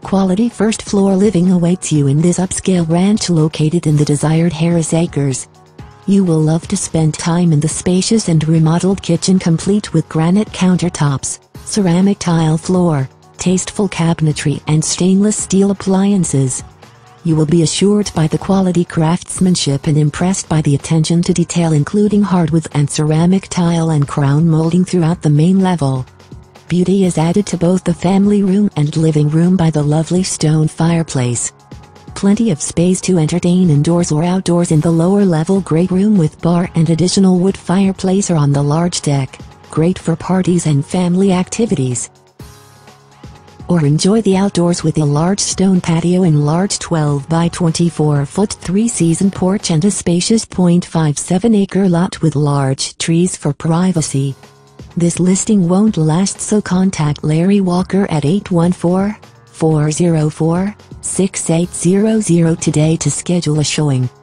Quality first-floor living awaits you in this upscale ranch located in the desired Harris Acres. You will love to spend time in the spacious and remodeled kitchen, complete with granite countertops, ceramic tile floor, tasteful cabinetry and stainless steel appliances. You will be assured by the quality craftsmanship and impressed by the attention to detail, including hardwood and ceramic tile and crown molding throughout the main level. Beauty is added to both the family room and living room by the lovely stone fireplace. Plenty of space to entertain indoors or outdoors in the lower level great room with bar and additional wood fireplace or on the large deck, great for parties and family activities. Or enjoy the outdoors with a large stone patio and large 12 by 24 foot 3-season porch and a spacious 0.57-acre lot with large trees for privacy. This listing won't last, so contact Larry Walker at 814-404-6800 today to schedule a showing.